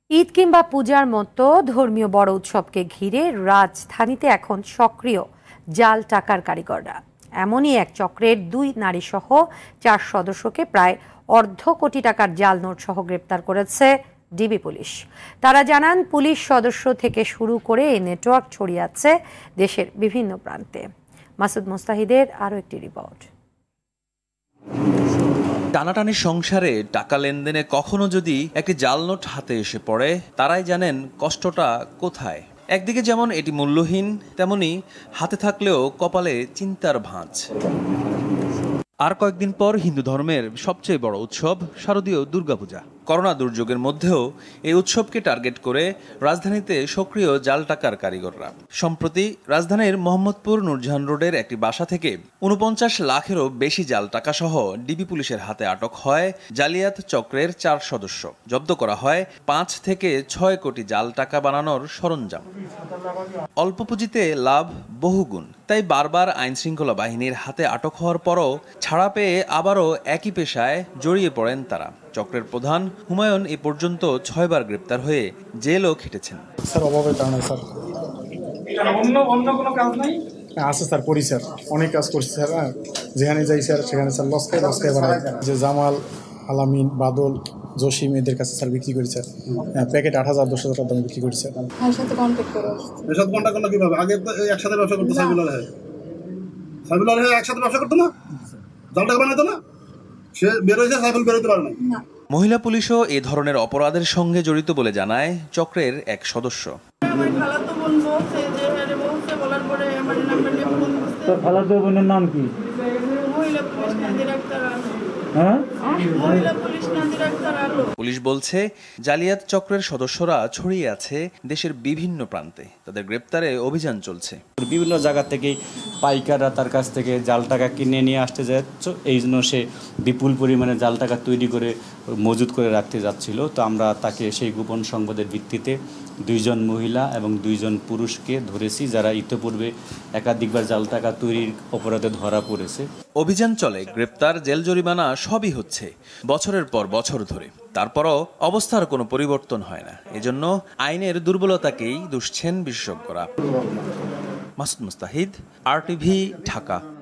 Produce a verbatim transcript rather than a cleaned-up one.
ঈদ কিংবা পূজার মতো ধর্মীয় বড় উৎসবকে ঘিরে রাজধানীতে এখন সক্রিয় জাল টাকার কারিগররা। এমনই এক চক্রের দুই নারীসহ চার সদস্যকে প্রায় অর্ধ কোটি টাকার জাল নোট সহ গ্রেপ্তার করেছে ডিবি পুলিশ। তারা জানান, পুলিশ সদস্য থেকে শুরু করে এই নেটওয়ার্ক ছড়িয়ে আছে দেশের বিভিন্ন প্রান্তে। মাসুদ মুস্তাহিদের আরও একটি রিপোর্ট। টানাটানি সংসারে টাকা লেনদেনে কখনো যদি একটি জাল নোট হাতে এসে পড়ে, তারাই জানেন কষ্টটা কোথায়। একদিকে যেমন এটি মূল্যহীন, তেমনি হাতে থাকলেও কপালে চিন্তার ভাঁজ। আর কয়েকদিন পর হিন্দু ধর্মের সবচেয়ে বড় উৎসব শারদীয় দুর্গাপূজা। করোনা দুর্যোগের মধ্যেও এই উৎসবকে টার্গেট করে রাজধানীতে সক্রিয় জাল টাকার কারিগররা। সম্প্রতি রাজধানীর মোহাম্মদপুর নূরজাহান রোডের একটি বাসা থেকে উনপঞ্চাশ লাখেরও বেশি জাল টাকা সহ ডিবি পুলিশের হাতে আটক হয় জালিয়াত চক্রের চার সদস্য। জব্দ করা হয় পাঁচ থেকে ছয় কোটি জাল টাকা বানানোর সরঞ্জাম। অল্প পুঁজিতে লাভ বহুগুণ, তাই বারবার আইন শৃঙ্খলা বাহিনীর হাতে আটক হওয়ার পরও ছাড়া পেয়ে আবারও একই পেশায় জড়িয়ে পড়েন তারা। চক্রের প্রধান হুমায়ুন এ পর্যন্ত ছয়বার গ্রেপ্তার হয়ে জেলও খেটেছেন। স্যার অভাবের কারণে স্যার অন্য অন্য কোনো কাজ নাই আছে স্যার, করি স্যার, অনেক কাজ করছি স্যার। যেখানে যাই স্যার সেখানে স্যার লস খাই লস খাই বাড়াই। যে জামাল, আলামিন, বাদল, জসিম এদের কাছে স্যার বিক্রি করি স্যার। প্যাকেট আট হাজার দশ হাজার দাম বিক্রি করি স্যার। এর সাথে কন্ট্যাক্ট করো। এর সাথে কন্ট্যাক্ট করলে কিভাবে? আগে তো একসাথে ব্যবসা করতে সাইবুলার হয় সাইবুলার হয় একসাথে ব্যবসা করতো না, জাল টাকা বানাইতো না, সে বের হয়েছে, সাইবুল বের হতে পারে না। মহিলা পুলিশও এ ধরনের অপরাধের সঙ্গে জড়িত বলে জানায় চক্রের এক সদস্য। নাম কি? পুলিশ বলছে, জালিয়াত চক্রের সদস্যরা ছড়িয়ে আছে দেশের বিভিন্ন প্রান্তে। তাদের গ্রেপ্তারে অভিযান চলছে। বিভিন্ন জায়গা থেকে পাইকাররা তার কাছ থেকে জাল টাকা কিনে নিয়ে আসতে যাচ্ছ, এই জন্য সে বিপুল পরিমাণে জাল টাকা তৈরি করে মজুত করে রাখতে যাচ্ছিল। তো আমরা তাকে সেই গোপন সংবাদের ভিত্তিতে দুইজন মহিলা এবং দুইজন পুরুষকে ধরেছি, যারা ইতিপূর্বে একাধিকবার জাল টাকা তৈরির অপরাধে ধরা পড়েছে। অভিযান চলে, গ্রেপ্তার, জেল জরিমানা সবই হচ্ছে বছরের পর বছর ধরে। তারপরও অবস্থার কোনো পরিবর্তন হয় না। এজন্য আইনের দুর্বলতাকেই দুষছেন বিশেষজ্ঞরা। Masud Mustahid, R TV, Dhaka.